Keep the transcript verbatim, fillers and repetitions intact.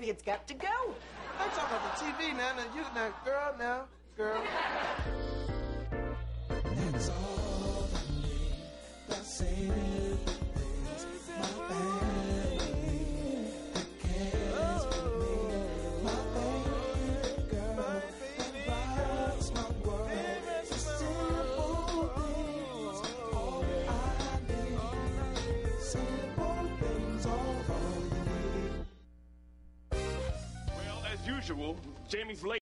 It's got to go. I'm talking about the T V now. Now, you, now, girl, now, girl. That's all I need. The same things my family that cares for me. My baby girl that rocks my world. The simple things, all I need. Simple things, all I need. Well, as usual, Jamie's late.